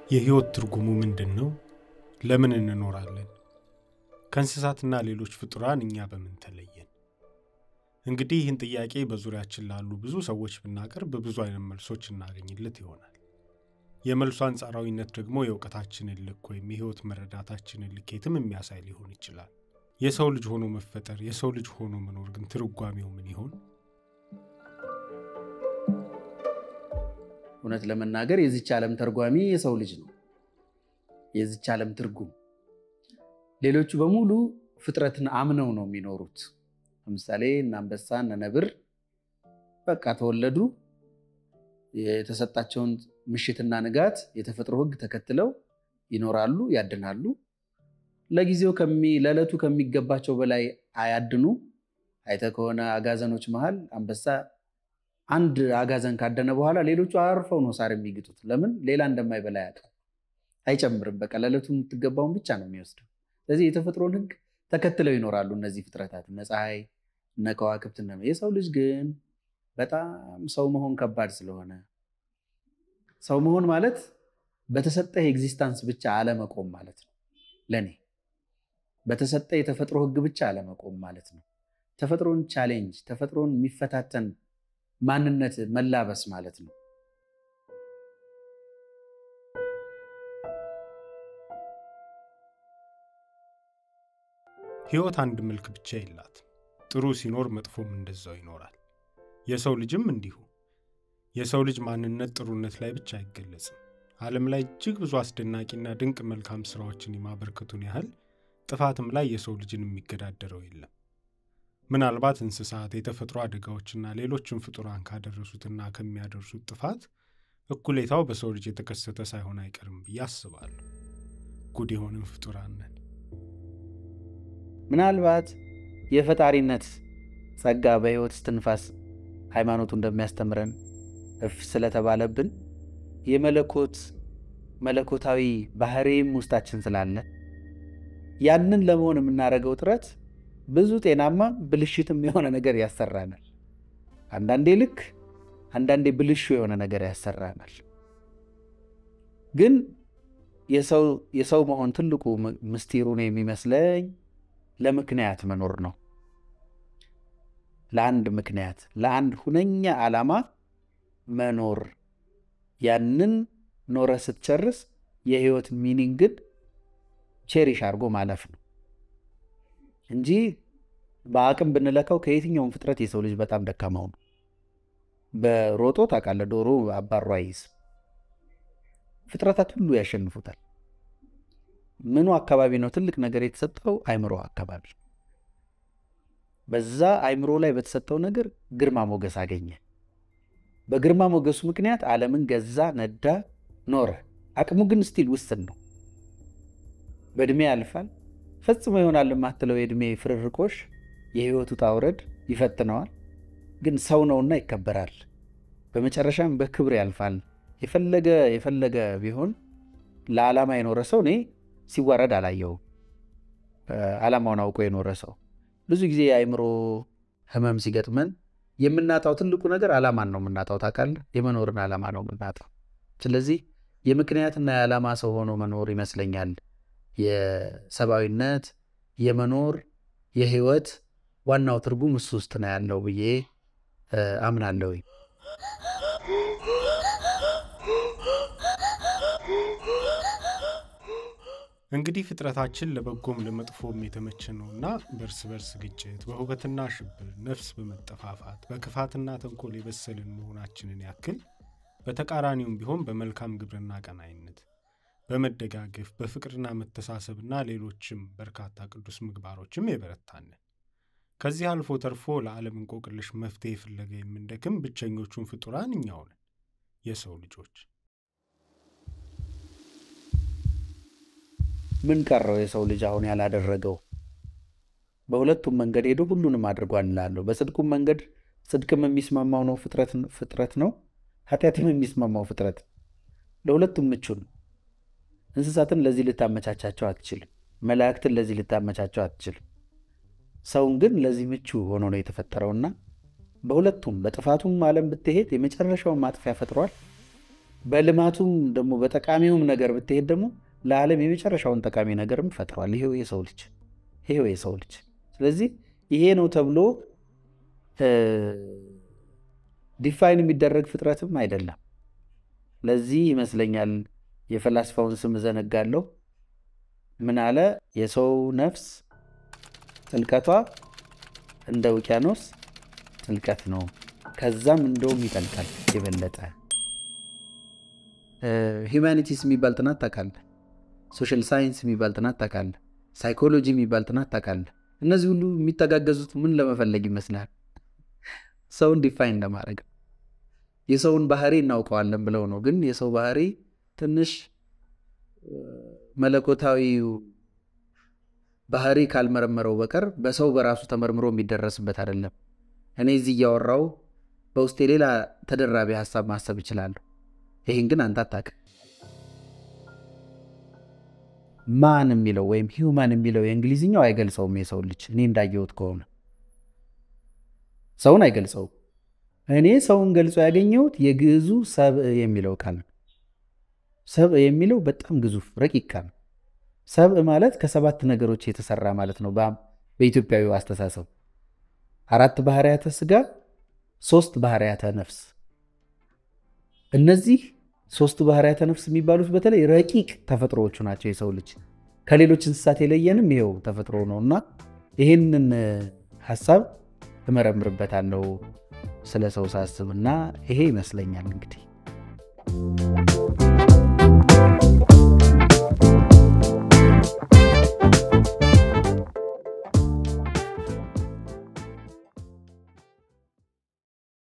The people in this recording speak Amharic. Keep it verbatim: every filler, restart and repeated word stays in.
የህይወት ትርጉሙ ምንድነው? ለምን እንኖራለን? ከእንስሳትና ሌሎች ፍጡራን እኛ በምን ተለየን? እንግዲህ ይህን ጥያቄ በዙሪያችን ላሉ ብዙ ሰዎች ብናቀርብ ብዙ አይነት መልሶች እናገኝለት ይሆናል። የመልሱ አንጻራዊነት ደግሞ የእውቀታችንን ልክ ወይም የህይወት መረዳታችንን ልኬትም የሚያሳይ ሊሆን ይችላል። የሰው ልጅ ሆኖ መፈጠር፣ የሰው ልጅ ሆኖ መኖር ግን ትርጓሜው ምን ይሆን? እውነት ለመናገር የዚች ዓለም ተርጓሚ የሰው ልጅ ነው። የዚች ዓለም ትርጉም ሌሎቹ በሙሉ ፍጥረትን አምነው ነው የሚኖሩት። ለምሳሌ እነ አንበሳ እነ ነብር በቃ ተወለዱ፣ የተሰጣቸውን ምሽትና ንጋት የተፈጥሮ ህግ ተከትለው ይኖራሉ፣ ያድናሉ። ለጊዜው ከሚ ለለቱ ከሚገባቸው በላይ አያድኑ። አይተ ከሆነ አጋዘኖች መሃል አንበሳ አንድ አጋዘን ካደነ በኋላ ሌሎቹ አርፈው ነው ሳር የሚግጡት። ለምን? ሌላ እንደማይበላ ያውቃል። አይጨምርም። በቃ ለለቱ የምትገባውን ብቻ ነው የሚወስደው። ስለዚህ የተፈጥሮን ህግ ተከትለው ይኖራሉ እነዚህ ፍጥረታት፣ እነ ፀሐይ እነ ከዋክብት። እነ የሰው ልጅ ግን በጣም ሰው መሆን ከባድ ስለሆነ፣ ሰው መሆን ማለት በተሰጠህ ኤግዚስተንስ ብቻ አለመቆም ማለት ነው። ለኔ በተሰጠ የተፈጥሮ ህግ ብቻ አለመቆም ማለት ነው። ተፈጥሮን ቻሌንጅ፣ ተፈጥሮን የሚፈታተን ማንነት መላበስ ማለት ነው። ህይወት አንድ መልክ ብቻ የላት። ጥሩ ሲኖር መጥፎም እንደዛው ይኖራል። የሰው ልጅም እንዲሁ። የሰው ልጅ ማንነት ጥሩነት ላይ ብቻ አይገለጽም። ዓለም ላይ እጅግ ብዙ አስደናቂና ድንቅ መልካም ስራዎችን የማበርከቱን ያህል ጥፋትም ላይ የሰው ልጅን የሚገዳደረው የለም። ምናልባት እንስሳት፣ የተፈጥሮ አደጋዎችና ሌሎችም ፍጡራን ካደረሱትና ከሚያደርሱት ጥፋት እኩሌታው በሰው ልጅ የተከሰተ ሳይሆን አይቀርም ብዬ አስባለሁ። ጉድ የሆንን ፍጡራን ነን። ምናልባት የፈጣሪነት ጸጋ በህይወት ስትንፋስ ሃይማኖቱ እንደሚያስተምረን እፍ ስለተባለብን የመለኮት መለኮታዊ ባህሪም ውስጣችን ስላለ ያንን ለመሆን የምናደርገው ጥረት ብዙ ጤናማ ብልሽትም የሆነ ነገር ያሰራናል። አንዳንዴ ልክ አንዳንዴ ብልሹ የሆነ ነገር ያሰራናል። ግን የሰው የሰው መሆን ትልቁ ምስጢሩ ነው የሚመስለኝ ለምክንያት መኖር ነው። ለአንድ ምክንያት፣ ለአንድ ሁነኛ ዓላማ መኖር። ያንን ኖረ ስትጨርስ የህይወት ሚኒንግን ቼሪሽ አድርጎ ማለፍ ነው እንጂ በአቅም ብንለካው ከየትኛውም ፍጥረት የሰው ልጅ በጣም ደካማው ነው። በሮጦ ታውቃለህ፣ ዶሮ አባሯ ይይዝ። ፍጥረታት ሁሉ ያሸንፉታል። ምኑ አካባቢ ነው ትልቅ ነገር የተሰጠው? አይምሮ አካባቢ። በዛ አይምሮ ላይ በተሰጠው ነገር ግርማ ሞገስ አገኘ። በግርማ ሞገሱ ምክንያት ዓለምን ገዛ፣ ነዳ፣ ኖረ። አቅሙ ግን ስቲል ውስን ነው። በእድሜ ያልፋል። ፈጽሞ ይሆናል የማትለው የእድሜ ፍርርቆሽ የህይወቱ ታውረድ ይፈትነዋል። ግን ሰው ነውና ይከበራል። በመጨረሻም በክብር ያልፋል። የፈለገ የፈለገ ቢሆን ለዓላማ የኖረ ሰው እኔ ሲዋረድ አላየውም። ዓላማውን አውቆ የኖረ ሰው ብዙ ጊዜ የአይምሮ ህመም ሲገጥመን የምናጣው ትልቁ ነገር ዓላማን ነው የምናጣው። ታውቃለህ? የመኖርን ዓላማ ነው የምናጣው። ስለዚህ የምክንያትና የዓላማ ሰው ሆኖ መኖር ይመስለኛል የሰብአዊነት የመኖር የህይወት ዋናው ትርጉም እሱ ውስጥ ነው ያለው ብዬ አምናለሁ። እንግዲህ ፍጥረታችን ለበጎም ለመጥፎም የተመቸ ነውና በርስ በርስ ግጭት፣ በሁከትና ሽብር፣ ነፍስ በመጠፋፋት በክፋትና ተንኮል የበሰልን መሆናችንን ያክል በተቃራኒውም ቢሆን በመልካም ግብርና ቀናይነት፣ በመደጋገፍ፣ በፍቅርና መተሳሰብና ሌሎችም በርካታ ቅዱስ ምግባሮችም የበረታን። ከዚህ አልፎ ተርፎ ለዓለም እንቆቅልሽ መፍትሄ ፍለጋ የምንደክም ብቸኞቹን ፍጡራን እኛው ነን፣ የሰው ልጆች። ምን ቀረው የሰው ልጅ አሁን ያላደረገው? በሁለቱም መንገድ ሄዶ ሁሉንም አድርጓል እላለሁ። በጽድቁም መንገድ ጽድቅም የሚስማማው ነው ፍጥረት ፍጥረት ነው፣ ኃጢአትም የሚስማማው ፍጥረት። ለሁለቱም ምቹ ነው። እንስሳትን ለዚህ ልታመቻቻቸው አትችልም። መላእክትን ለዚህ ልታመቻቸው አትችልም። ሰውን ግን ለዚህ ምቹ ሆኖ ነው የተፈጠረውና በሁለቱም በጥፋቱም ዓለም ብትሄድ የመጨረሻውን ማጥፊያ ፈጥሯል፣ በልማቱም ደግሞ በጠቃሚውም ነገር ብትሄድ ደግሞ ለዓለም የመጨረሻውን ጠቃሚ ነገርም ፈጥሯል። ይሄው የሰው ልጅ ይሄው የሰው ልጅ ስለዚህ ይሄ ነው ተብሎ ዲፋይን የሚደረግ ፍጥረትም አይደለም። ለዚህ ይመስለኛል የፈላስፋውን ስም ዘነጋለሁ። ምን አለ? የሰው ነፍስ ጥልቀቷ እንደ ውቅያኖስ ጥልቀት ነው፣ ከዛም እንደውም ይጠልቃል የበለጠ። ሂዩማኒቲስ የሚባል ጥናት ታውቃለህ? ሶሻል ሳይንስ የሚባል ጥናት ታውቃለህ? ሳይኮሎጂ የሚባል ጥናት ታውቃለህ? እነዚህ ሁሉ የሚተጋገዙት ምን ለመፈለግ ይመስላል? ሰውን ዲፋይን ለማድረግ። የሰውን ባህሪ እናውቀዋለን ብለው ነው። ግን የሰው ባህሪ ትንሽ መለኮታዊው ባህሪ ካልመረመረው በቀር በሰው በራሱ ተመርምሮ የሚደረስበት አይደለም። እኔ እዚህ እያወራው በውስጤ ሌላ ተደራቢ ሀሳብ ማሰብ እችላለሁ። ይሄን ግን አንተ አታውቅም። ማን የሚለው ወይም ሂውማን የሚለው የእንግሊዝኛው አይገልጸውም የሰው ልጅ። እኔ እንዳየሁት ከሆነ ሰውን አይገልጸውም። እኔ ሰውን ገልጾ ያገኘሁት የግዕዙ ሰብእ የሚለው ቃል ነው። ሰብእ የሚለው በጣም ግዙፍ ረቂቅ ቃል። ሰብእ ማለት ከሰባት ነገሮች የተሰራ ማለት ነው። በኢትዮጵያዊ አስተሳሰብ አራት ባህሪያተ ስጋ፣ ሶስት ባህሪያተ ነፍስ። እነዚህ ሶስቱ ባህሪያተ ነፍስ የሚባሉት በተለይ ረቂቅ ተፈጥሮዎቹ ናቸው። የሰው ልጅ ከሌሎች እንስሳት የለየንም ይሄው ተፈጥሮ ነውና ይሄንን ሐሳብ እመረምርበታለሁ ስለ ሰው ሳስብና ይሄ ይመስለኛል እንግዲህ